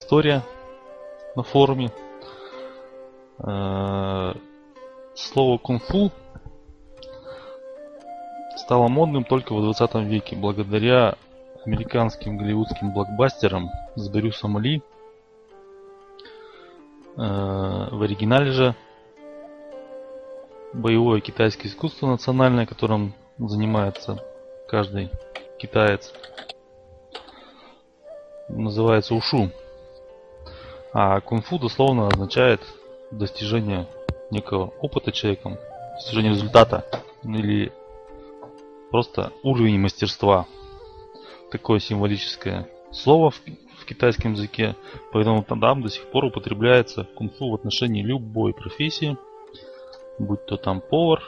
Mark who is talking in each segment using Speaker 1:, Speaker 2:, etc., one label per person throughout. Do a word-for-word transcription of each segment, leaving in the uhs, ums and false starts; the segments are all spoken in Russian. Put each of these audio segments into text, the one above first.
Speaker 1: история на форуме. Слово кунг-фу стало модным только в двадцатом веке, благодаря американским голливудским блокбастерам с Брюсом Ли. В оригинале же боевое китайское искусство национальное, которым занимается каждый китаец, называется ушу. А кунг-фу дословно означает достижение некого опыта человеком, достижение результата или просто уровень мастерства. Такое символическое слово в, в китайском языке, поэтому там до сих пор употребляется кунг-фу в отношении любой профессии, будь то там повар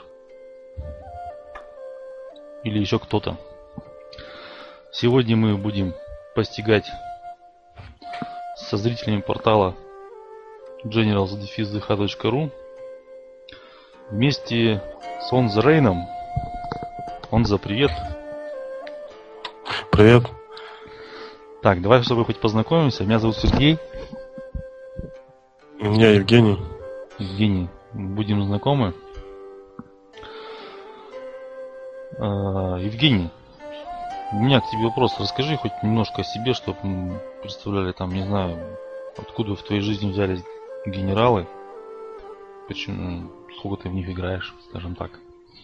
Speaker 1: или еще кто-то. Сегодня мы будем постигать со зрителями портала дженералс дефис дэ ха точка ру вместе с Онза Рейном. Онза, привет.
Speaker 2: Привет.
Speaker 1: Так, давай с тобой хоть познакомимся. Меня зовут Сергей.
Speaker 2: Я Евгений.
Speaker 1: Евгений, будем знакомы. А, Евгений, у меня к тебе вопрос. Расскажи хоть немножко о себе, чтобы мы представляли там, не знаю, откуда в твоей жизни взялись генералы. Почему, сколько ты в них играешь, скажем так.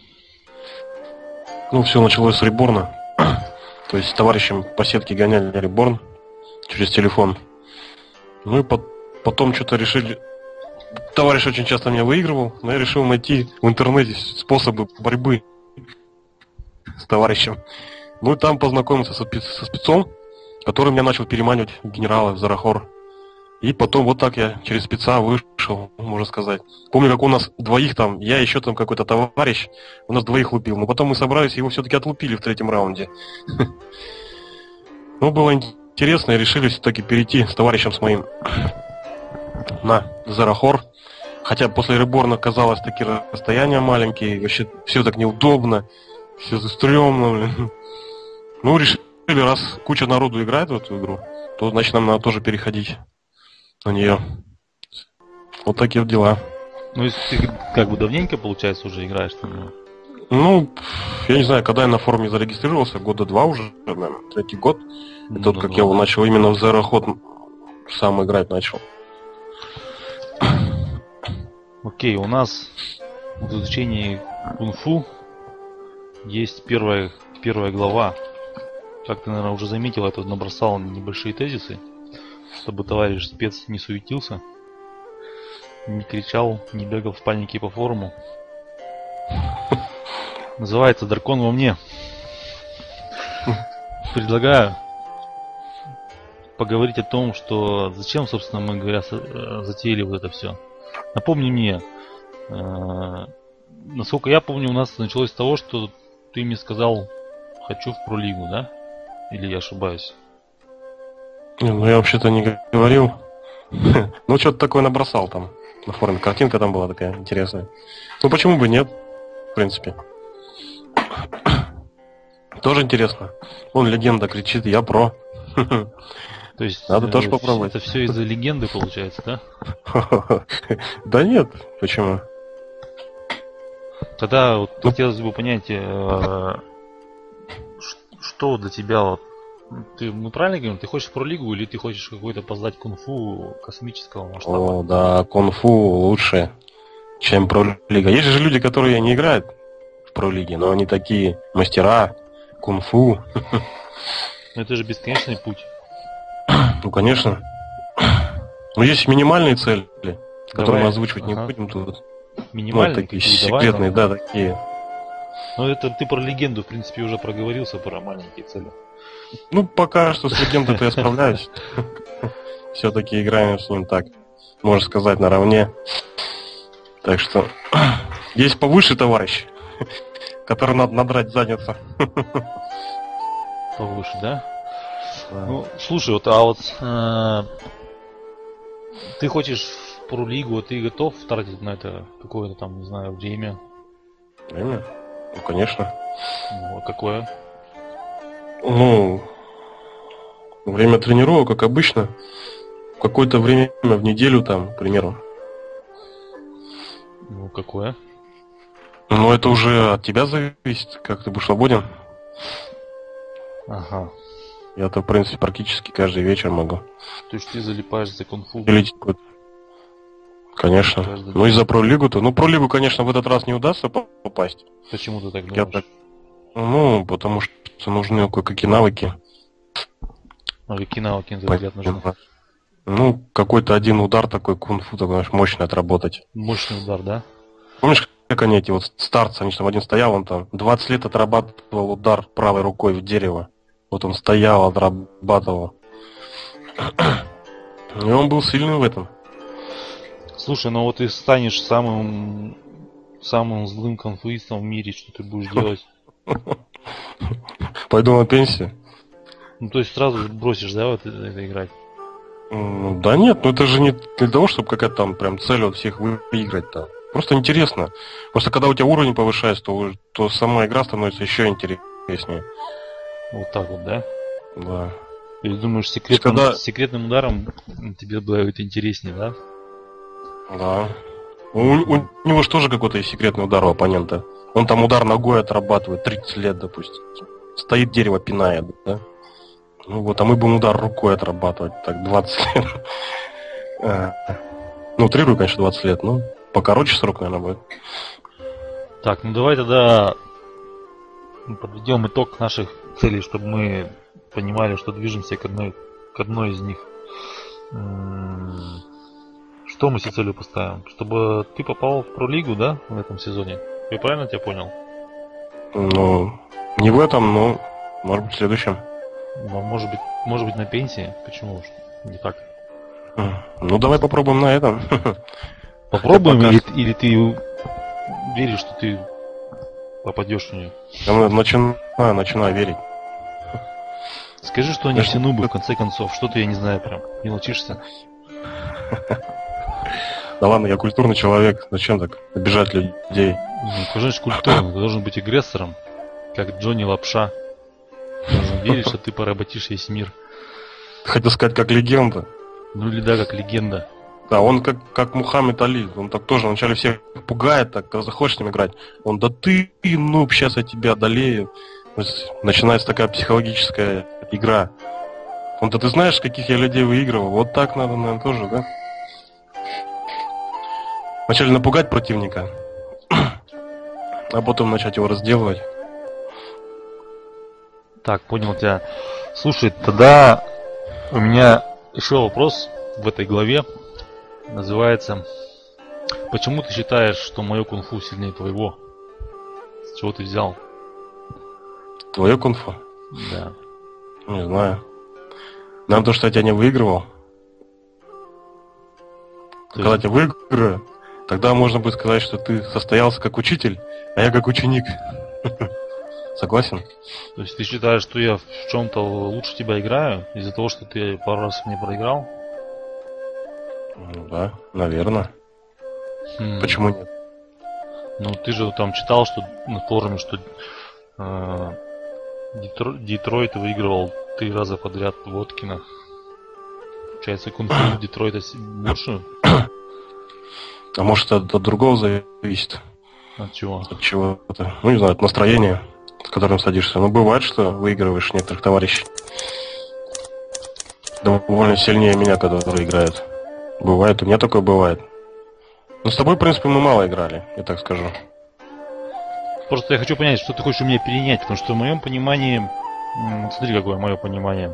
Speaker 2: Ну, все началось с Реборна. То есть с товарищем по сетке гоняли Реборн через телефон. Ну и по- потом что-то решили... Товарищ очень часто меня выигрывал, но я решил найти в интернете способы борьбы с товарищем. Ну и там познакомился со, спец... со спецом, который меня начал переманивать в генералы, в Зарахор. И потом вот так я через спеца вышел, можно сказать. Помню, как у нас двоих там, я еще там какой-то товарищ, у нас двоих лупил. Но потом мы собрались, его все-таки отлупили в третьем раунде. Ну, было интересно, и решили все-таки перейти с товарищем с моим на Зарахор. Хотя после Реборна казалось, такие расстояния маленькие, вообще все так неудобно, все стрёмно. Ну, решили, раз куча народу играет в эту игру, то значит нам надо тоже переходить на нее. Вот такие вот дела.
Speaker 1: Ну, если ты как бы давненько, получается, уже играешь там.
Speaker 2: Ну, я не знаю, когда я на форуме зарегистрировался, года два уже, наверное, третий год.
Speaker 1: Ну,
Speaker 2: И тот,
Speaker 1: да,
Speaker 2: как
Speaker 1: да,
Speaker 2: я его
Speaker 1: да.
Speaker 2: начал именно в Зараход сам играть начал.
Speaker 1: Окей, у нас в изучении кунг-фу есть первая, первая глава. Как ты, наверное, уже заметил, я тут набросал небольшие тезисы, чтобы товарищ спец не суетился, не кричал, не бегал в панике по форуму. Называется «Дракон во мне». Предлагаю поговорить о том, что зачем, собственно, мы, говоря, затеяли вот это все. Напомни мне, э, насколько я помню, у нас началось с того, что ты мне сказал, хочу в пролигу, да? Или я ошибаюсь?
Speaker 2: Не, ну я вообще-то не говорил. Ну, что-то такое набросал там на форуме. Картинка там была такая интересная. Ну, почему бы нет, в принципе. Тоже интересно. Он легенда кричит, я про.
Speaker 1: То есть
Speaker 2: надо
Speaker 1: э,
Speaker 2: тоже попробовать.
Speaker 1: Это все из-за легенды получается, да?
Speaker 2: Да нет, почему?
Speaker 1: Тогда вот хотелось бы понять, э, что для тебя вот, ты, ну правильно говорю, ты хочешь в пролигу или ты хочешь какой-то познать кунг-фу космического масштаба?
Speaker 2: О, да, кунг-фу лучше, чем пролига. Есть же люди, которые не играют в пролиге, но они такие мастера кунг-фу.
Speaker 1: Это же бесконечный путь.
Speaker 2: Ну, конечно. Но есть минимальные цели, которые
Speaker 1: Давай.
Speaker 2: мы озвучивать
Speaker 1: Ага.
Speaker 2: не будем тут.
Speaker 1: Минимальные
Speaker 2: Ну, такие
Speaker 1: какие, давай,
Speaker 2: секретные,
Speaker 1: давай.
Speaker 2: да, такие.
Speaker 1: Ну это ты про легенду, в принципе, уже проговорился, про маленькие цели.
Speaker 2: Ну, пока что с легендой-то я справляюсь. Все-таки играем с ним так, можно сказать, наравне. Так что есть повыше товарищ, который надо надрать задницу.
Speaker 1: Повыше, да?
Speaker 2: Да.
Speaker 1: Ну, слушай, вот, а вот э, ты хочешь в пролигу, ты готов тратить на это какое-то там, не знаю, время?
Speaker 2: Время? Ну, конечно.
Speaker 1: Ну, а какое?
Speaker 2: Ну, время тренировок, как обычно. какое-то время в неделю там, к примеру.
Speaker 1: Ну, какое?
Speaker 2: Но это уже от тебя зависит, как ты будешь свободен.
Speaker 1: Ага.
Speaker 2: Я-то, в принципе, практически каждый вечер могу.
Speaker 1: То есть ты залипаешь за кунг-фу?
Speaker 2: Или типа, конечно.
Speaker 1: Каждый
Speaker 2: Ну и
Speaker 1: день.
Speaker 2: за пролигу-то. Ну, пролигу, конечно, в этот раз не удастся попасть.
Speaker 1: Почему ты так
Speaker 2: Я
Speaker 1: думаешь?
Speaker 2: так... Ну, потому что нужны кое-какие навыки.
Speaker 1: А какие навыки, на твой взгляд, нужны?
Speaker 2: Ну, какой-то один удар такой кунг-фу, такой, знаешь, мощный отработать.
Speaker 1: Мощный удар, да?
Speaker 2: Помнишь, как они эти вот старцы, они же там один стоял, он там двадцать лет отрабатывал удар правой рукой в дерево. Вот он стоял, отрабатывал. И он был сильный в этом.
Speaker 1: Слушай, ну вот ты станешь самым самым злым конфуистом в мире, что ты будешь делать?
Speaker 2: Пойду на пенсию.
Speaker 1: Ну то есть сразу бросишь, да, вот это, это играть?
Speaker 2: М, Да нет, ну это же не для того, чтобы какая-то там прям цель вот всех выиграть-то. Просто интересно. Просто когда у тебя уровень повышается, то, уже- то сама игра становится еще интереснее.
Speaker 1: Вот так вот, да?
Speaker 2: Да.
Speaker 1: Или думаешь, секретным,
Speaker 2: Когда-
Speaker 1: секретным ударом тебе будет интереснее, да?
Speaker 2: Да. У, у него же тоже какой-то есть секретный удар у оппонента. Он там удар ногой отрабатывает тридцать лет, допустим. Стоит дерево, пинает, да? Ну вот, а мы будем удар рукой отрабатывать, так, двадцать лет. А, Ну, утрирую, конечно, двадцать лет, но покороче срок, наверное, будет.
Speaker 1: Так, ну давай тогда подведем итог наших целей, чтобы мы понимали, что движемся к одной, к одной из них. М, Что мы себе целью поставим? Чтобы ты попал в пролигу, да, в этом сезоне? Я правильно тебя понял?
Speaker 2: Ну, не в этом, но, может быть, в следующем.
Speaker 1: Ну, может быть, может быть на пенсии? Почему уж не так?
Speaker 2: Ну, давай попробуем на этом.
Speaker 1: Попробуем,
Speaker 2: пока
Speaker 1: или,
Speaker 2: что-
Speaker 1: или ты веришь, что ты попадешь в нее?
Speaker 2: Я начинаю, начинаю верить.
Speaker 1: Скажи, что они все нубы, в конце концов. Что-то я не знаю прям. Не научишься?
Speaker 2: Да ладно, я культурный человек, зачем так обижать людей?
Speaker 1: Ну, конечно, же культурно. Ты должен быть агрессором, как Джонни Лапша. Ты должен верить, что ты поработишь весь мир.
Speaker 2: Хотел сказать, как легенда.
Speaker 1: Ну или да, как легенда.
Speaker 2: Да, он как, как Мухаммед Али, он так тоже вначале всех пугает, так, когда захочешь с ним играть. Он, да ты, ну, сейчас я тебя одолею. То есть начинается такая психологическая игра. Он, да ты знаешь, каких я людей выигрывал? Вот так надо, наверное, тоже, да? Вначале напугать противника, а потом начать его разделывать.
Speaker 1: Так, понял тебя. Слушай, тогда у меня еще вопрос в этой главе. Называется: почему ты считаешь, что мое кунг-фу сильнее твоего? С чего ты взял?
Speaker 2: Твое кунг-фу?
Speaker 1: Да.
Speaker 2: Не знаю. Нам то, что я тебя не выигрывал.
Speaker 1: То
Speaker 2: Когда
Speaker 1: есть,
Speaker 2: тебя выиграю, тогда можно будет сказать, что ты состоялся как учитель, а я как ученик. Согласен?
Speaker 1: то есть ты считаешь, что я в чем-то лучше тебя играю из-за того, что ты пару раз мне проиграл?
Speaker 2: Ну да, наверное.
Speaker 1: Хм.
Speaker 2: Почему нет?
Speaker 1: Ну ты же там читал, что на форуме, что э, Детро- Детройт выигрывал три раза подряд Воткина. Получается, кунг-фу Детройта с- больше?
Speaker 2: А может, это от другого зависит?
Speaker 1: От чего?
Speaker 2: От чего-то? Ну, не знаю, от настроения, с которым садишься. Ну, бывает, что выигрываешь некоторых товарищей. Довольно сильнее меня, которые играют. Бывает, у меня такое бывает. Но с тобой, в принципе, мы мало играли, я так скажу.
Speaker 1: Просто я хочу понять, что ты хочешь у меня перенять, потому что в моем понимании... м, Смотри, какое мое понимание.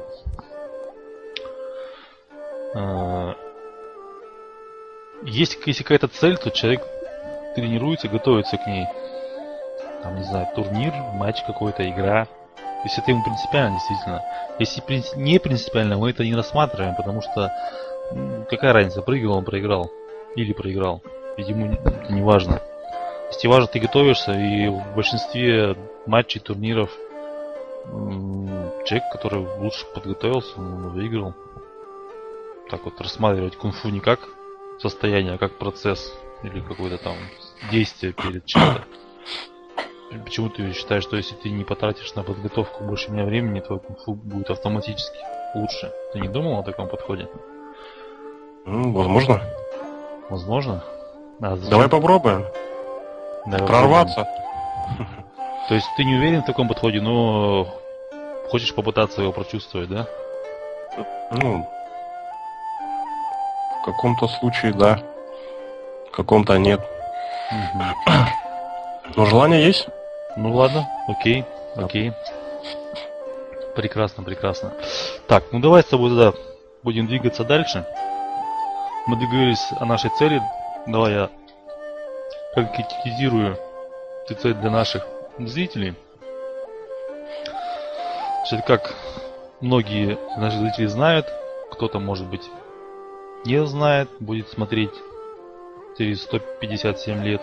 Speaker 1: Э, Есть, если какая-то цель, то человек тренируется, готовится к ней. Там, не знаю, турнир, матч какой-то, игра. Если это ему принципиально, действительно. Если принц- не принципиально, мы это не рассматриваем, потому что м, какая разница, проиграл он, проиграл. Или проиграл. Ведь ему не- это не важно. Если важно, ты готовишься, и в большинстве матчей, турниров м, человек, который лучше подготовился, он выиграл. Так вот, рассматривать кунг-фу не как состояние, а как процесс или какое-то там действие перед чем-то. Почему ты считаешь, что если ты не потратишь на подготовку больше меня времени, твой кунг-фу будет автоматически лучше? Ты не думал о таком подходе?
Speaker 2: Ну, возможно.
Speaker 1: Возможно. А зачем?
Speaker 2: Давай попробуем.
Speaker 1: Давай
Speaker 2: Прорваться.
Speaker 1: попробуем. То есть ты не уверен в таком подходе, но хочешь попытаться его прочувствовать, да?
Speaker 2: Ну, в каком-то случае да, в каком-то нет.
Speaker 1: Угу.
Speaker 2: Но желание есть.
Speaker 1: Ну ладно, окей, окей. Прекрасно, прекрасно. Так, ну давай с тобой тогда будем двигаться дальше. Мы договорились о нашей цели. Давай я конкретизирую эту цель для наших зрителей. Значит, как многие наши зрители знают, кто-то, может быть, не знает, будет смотреть через сто пятьдесят семь лет.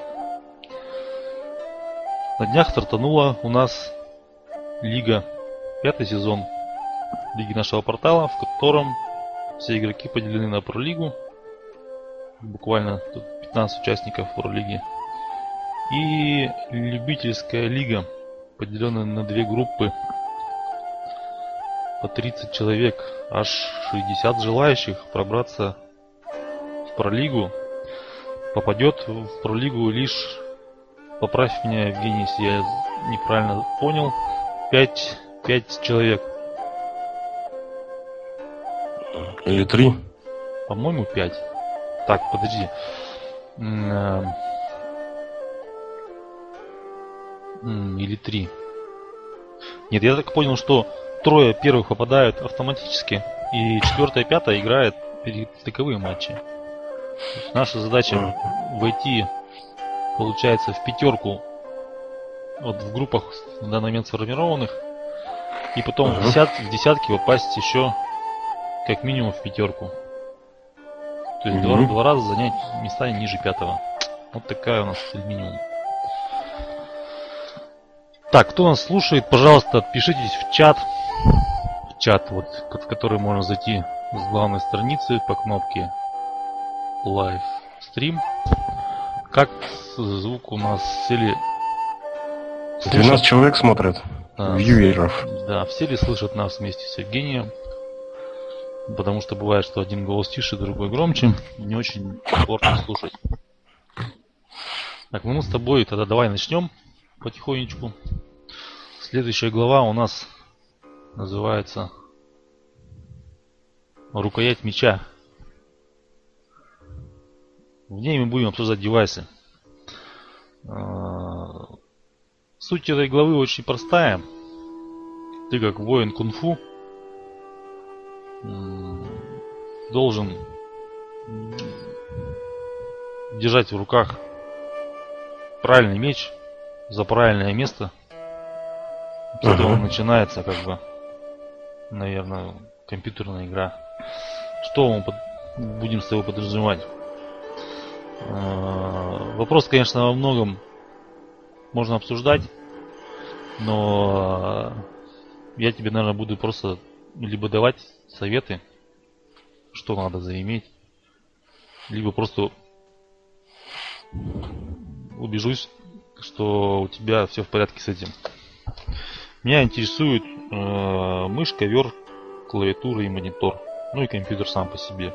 Speaker 1: На днях стартанула у нас Лига, пятый сезон Лиги нашего портала, в котором все игроки поделены на Пролигу. Буквально тут пятнадцать участников Пролиги. И любительская лига, поделенная на две группы по тридцать человек. Аж шестьдесят желающих пробраться в Пролигу. Попадет в Пролигу лишь, поправь меня, Евгений, если я неправильно понял, пять человек.
Speaker 2: Или три.
Speaker 1: По-моему, пять. Так, подожди. Или три. Нет, я так понял, что трое первых попадают автоматически, и четвертая и пятая играет передатыковые матчи. Наша задача войти, получается, в пятерку вот в группах на данный момент сформированных, и потом в, десят, в десятки попасть еще как минимум в пятерку. То есть два, два раза занять места ниже пятого. Вот такая у нас цель минимум. Так, кто нас слушает, пожалуйста, отпишитесь в чат. В чат, вот, в который можно зайти с главной страницы по кнопке Live Stream. Как звук у нас все ли...
Speaker 2: двенадцать человек смотрят.
Speaker 1: Да,
Speaker 2: вьюеров.
Speaker 1: Да, все ли слышат нас вместе с Евгением? Потому что бывает, что один голос тише, другой громче. Не очень комфортно слушать. Так, ну мы с тобой тогда давай начнем потихонечку. Следующая глава у нас называется «Рукоять меча». В ней мы будем обсуждать девайсы. Суть этой главы очень простая. Ты, как воин кунг-фу, должен держать в руках правильный меч за правильное место. С этого uh-huh. начинается, как бы, наверное, компьютерная игра. Что мы под... будем с тобой подразумевать? Вопрос, конечно, во многом можно обсуждать, но я тебе, наверное, буду просто либо давать советы, что надо заиметь, либо просто убежусь, что у тебя все в порядке с этим. Меня интересует э, мышь, ковер, клавиатура и монитор, ну и компьютер сам по себе.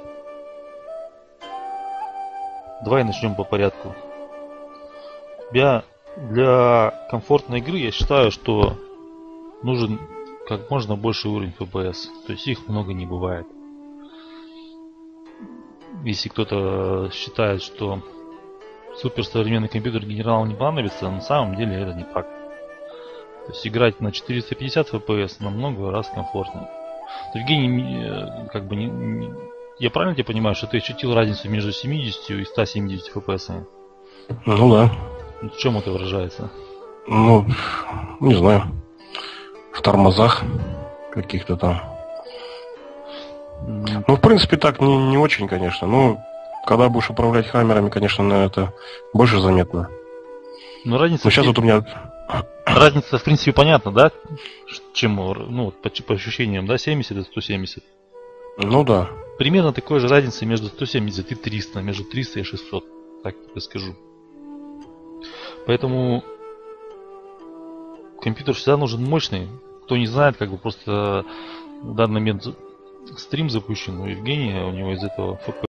Speaker 1: Давай начнем по порядку. Тебя для комфортной игры я считаю, что нужен как можно больше уровень эф пи эс. То есть их много не бывает. Если кто-то считает, что суперсовременный компьютер генералам не понадобится, на самом деле это не так. То есть играть на четыреста пятьдесят эф пи эс намного раз комфортнее. Евгений, как бы не, не, я правильно тебя понимаю, что ты ощутил разницу между семьюдесятью и ста семьюдесятью эф пи эс?
Speaker 2: Ну да.
Speaker 1: В чем это выражается?
Speaker 2: Ну, не знаю. В тормозах каких-то там. Mm. Ну, в принципе, так не, не очень, конечно. Ну, когда будешь управлять хаммерами, конечно, это больше заметно.
Speaker 1: Но разница...
Speaker 2: Но сейчас вот у меня...
Speaker 1: Разница, в принципе, понятна, да? Чем, ну, по, по ощущениям, да, семьдесят и сто семьдесят?
Speaker 2: Ну да.
Speaker 1: Примерно такой же разница между сто семьдесят и триста, между триста и шестьсот, так тебе скажу. Поэтому компьютер всегда нужен мощный. Кто не знает, как бы просто в данный момент стрим запущен у Евгения, у него из этого эф пи